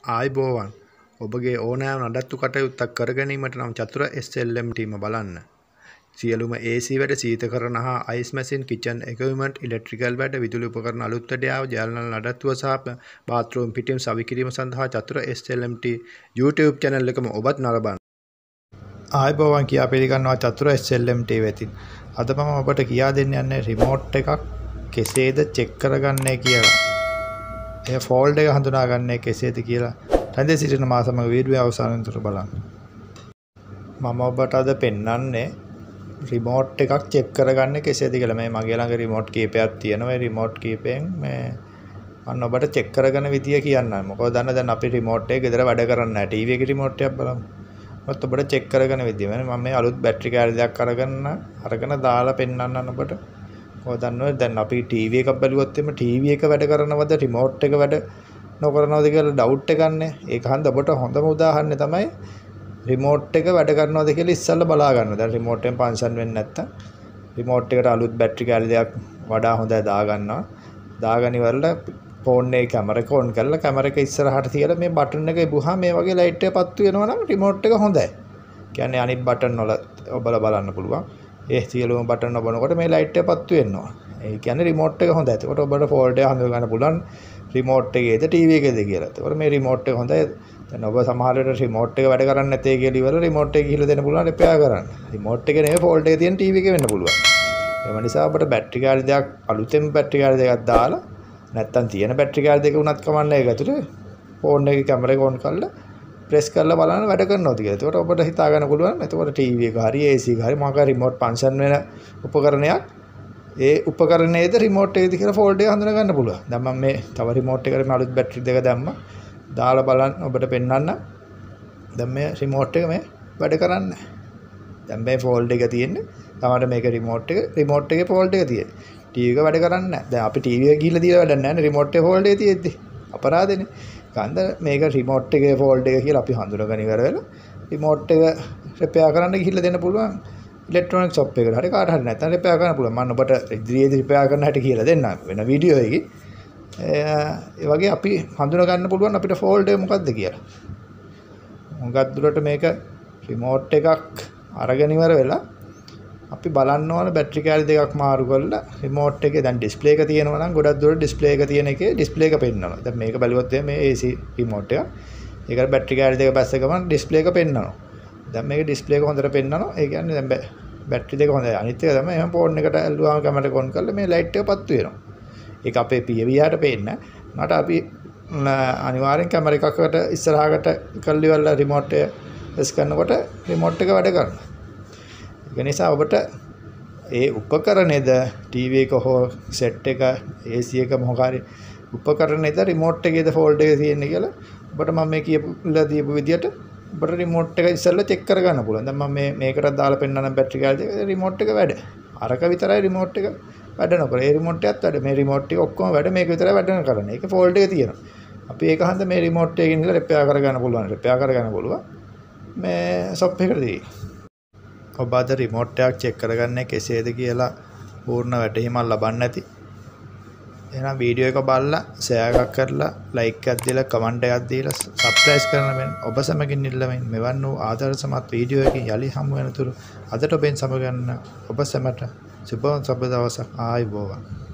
ආයිබෝවන් ඔබගේ ඕනෑම නඩත්තු කටයුත්තක් කර ගැනීමට නම් චතුර SLM ටීම බලන්න. සියලුම AC වැඩ සීතකරණ හා ice machine kitchen equipment electrical වැඩ විදුලි උපකරණ අලුත් වැඩ ජලනල නඩත්තුව සහ බාත්රූම් පිටින් සවිකිරීම සඳහා චතුර SLMT YouTube channel එකම ඔබත් නරබන. ආයිබෝවන් කියා පිළිගන්නවා චතුර SLMT වෙතින්. අද මම ඔබට කියා දෙන්න යන්නේ රිමෝට් එකක් කෙසේද චෙක් කරගන්නේ කියලා. ඒ ෆෝල්ඩ් එක හඳුනාගන්නේ කෙසේද කියලා රැඳී සිටින මා සමග වීඩියෝ අවසානයේ තුර බලන්න. මම ඔබට අද පෙන්වන්නේ රිමෝට් එකක් චෙක් කරගන්නේ කෙසේද කියලා. මේ මගේ ළඟ රිමෝට් කීපයක් තියෙනවා. ඒ රිමෝට් කීපෙන් මම ඔබට චෙක් කරගන්න විදිය කියන්නම්. මොකද දැන් අපි රිමෝට් එක ගෙදර වැඩ කරන්නේ නැහැ. ටීවී එකේ රිමෝට් එකක් බලමු. ඔබට චෙක් කරගන්න විදිය. මම මේ අලුත් බැටරි කෑල්ලක් අරගෙන දාලා පෙන්වන්නම් ඔබට. ඔය දන්නවද දැන් අපි ටීවී එකක් බැලුවොත් එimhe ටීවී එක වැඩ කරනවද රිමෝට් එක වැඩ නොකරනවද කියලා ඩවුට් එකක් නැහැ. ඒක හන්ද ඔබට හොඳම උදාහරණය තමයි රිමෝට් එක වැඩ කරනවද කියලා ඉස්සෙල්ලා බලා ගන්න. දැන් රිමෝට් එකෙන් ෆන්ක්ෂන් වෙන්නේ නැත්තම් රිමෝට් එකට අලුත් බැටරි කෑල්ලක් වඩා හොඳයි දාගන්නවා. දාගෙන ඉවරලා ෆෝන් එකේ කැමරා එක ඔන් කරලා කැමරා එක ඉස්සරහට තියලා මේ බටන් එක එබුවා මේ වගේ ලයිට් එක පත්තු වෙනවා නම් රිමෝට් එක හොඳයි. කියන්නේ අනිත් බටන් වල ඔබලා බලන්න පුළුවන්. ඒ සියලුම බටන් ඔබනකොට මේ ලයිට් එක පත්තු වෙනවා. ඒ කියන්නේ රිමෝට් එක හොඳයි. ඒකට ඔබට ෆෝල්ඩ් එක හඳුනා ගන්න පුළුවන් රිමෝට් එකේද ටීවී එකේද කියලා. ඒකට මේ රිමෝට් එක හොඳයි. දැන් ඔබ සමහර වෙලාවට රිමෝට් එක වැඩ කරන්නේ නැtei කියලා ඉවර රිමෝට් එක ගිහිල්ලා දෙන්න පුළුවන් රිපෙයාර් කරන්න. රිමෝට් එක නෙවෙයි ෆෝල්ඩ් එකේ තියෙන ටීවී එකේ වෙන්න පුළුවන්. ඒ නිසා ඔබට බැටරි කාර්ය දෙකක් අලුතෙන් බැටරි කාර්ය දෙකක් දාලා නැත්තම් තියෙන බැටරි කාර්ය දෙක උනත් කමන්නේ ඒක ඇතුලේ ෆෝන් එකේ කැමරා එක ඔන් කරලා ප්‍රෙස් කරලා බලන්න වැඩ කරනවද කියලා. ඒකට ඔබට හිතා ගන්න පුළුවන්. එතකොට ටීවී එක හරි AC එක හරි මොකක් හරි රිමෝට් ෆන්ක්ෂන් වෙන උපකරණයක් ඒ උපකරණයේද රිමෝට් එකේද කියලා ෆෝල්ඩ් එක හඳුනා ගන්න පුළුවන්. දැන් මම මේ තව රිමෝට් එකකට මේ අලුත් බැටරි දෙක දැම්මා. දාලා බලන්න ඔබට පෙන්වන්න. දැන් මේ රිමෝට් එක මේ වැඩ කරන්නේ නැහැ. දැන් මේ ෆෝල්ඩ් එක තියෙන්නේ. තමයි මේක රිමෝට් එකේ ෆෝල්ඩ් එක තියෙන්නේ. ටීවී එක වැඩ කරන්නේ නැහැ. දැන් අපි ටීවී එක ගිහිල්ලා දීලා වැඩක් නැහැ නේ රිමෝට් එකේ ෆෝල්ඩ් එක තියෙද්දි. අපරාධනේ. කන්ද මේක රිමෝට් එකේ ෆෝල්ඩ් එක කියලා අපි හඳුනගෙන ඉවර වෙලා රිමෝට් එක රිපෙයාර් කරන්න ගිහිල්ලා දෙන්න පුළුවන් ඉලෙක්ට්‍රොනික ෂොප් එකකට. හරි කාට හරි නැත්නම් රිපෙයාර් කරන්න පුළුවන්. මම ඔබට ඉදිරියේදී රිපෙයාර් කරන්න හැටි කියලා දෙන්නම් වෙන වීඩියෝ එකකින්. ඒ වගේ අපි හඳුනා ගන්න පුළුවන් අපිට ෆෝල්ඩ් එක මොකක්ද කියලා. මොකක්ද දුරට මේක රිමෝට් එකක් අරගෙන ඉවර වෙලා අපි බලන්න ඕන බැටරි කෑලි දෙකක් මාරු කරලා රිමෝට් එකේ දැන් ඩිස්ප්ලේ එක තියෙනවා නම් ගොඩක් දුරට ඩිස්ප්ලේ එක තියෙන එකේ ඩිස්ප්ලේ එක පෙන්වනවා. දැන් මේක බැලුවොත් මේ AC රිමෝට් එක. ඒකට බැටරි කෑලි දෙක බැස්ස ගමන් ඩිස්ප්ලේ එක පෙන්වනවා. දැන් මේක ඩිස්ප්ලේ එක හොඳට පෙන්වනවා. ඒ කියන්නේ දැන් බැටරි දෙක හොඳයි. අනිත් එක තමයි එහෙනම් ෆෝන් එකට ඇල්ලුවාම කැමරා එක ඔන් කරලා මේ ලයිට් එක පත්තු වෙනවා. ඒක අපේ PVR පේන්නේ. මට අපි අනිවාර්යෙන් කැමරා එකකට ඉස්සරහකට කරලි වල රිමෝට් එක ප්‍රෙස් කරනකොට රිමෝට් එක වැඩ කරනවා. ඒක නිසා ඔබට ඒ උපකරණයද ටීවී එක හෝ සෙට් එක AC එක මොකක් හරි උපකරණයද රිමෝට් එකේද ෆෝල්ඩ් එකේ තියෙන්නේ කියලා ඔබට මම මේ කියපුලා දීපු විදියට ඔබට රිමෝට් එක ඉස්සෙල්ලා චෙක් කරගන්න පුළුවන්. දැන් මම මේකට දාලා පෙන්නනම් බැටරි කාර්යය රිමෝට් එක වැඩ. අරක විතරයි රිමෝට් එක වැඩ නොකර. ඒ රිමෝට් එකත් වැඩ. මේ රිමෝට් එක ඔක්කොම වැඩ මේක විතරයි වැඩ කරන්නේ. ඒක ෆෝල්ඩ් එකේ තියෙනවා. අපි ඒක හන්ද මේ රිමෝට් එකකින් ඉඳලා රිපෙයාර් කරගන්න පුළුවන්. රිපෙයාර් කරගන්න පුළුවන්. මේ ෂොප් එකකදී ඔබ අද රිමෝට් එකක් චෙක් කරගන්නේ කෙසේද කියලා පූර්ණ වැටහීමක් ලබන්න ඇති. එහෙනම් වීඩියෝ එක බලලා ෂෙයාර් එකක් කරලා ලයික් එකක් දීලා කමෙන්ට් එකක් දීලා සබ්ස්ක්‍රයිබ් කරන්න මෙන්න ඔබ සමගින් ඉල්ලමින් මෙවන් වූ ආදර්ශමත් වීඩියෝ එකකින් යලි හමු වෙනතුරු අදට ඔබෙන් සමගන්න ඔබ සැමට සුබ දවසක් ආයිබෝවන්.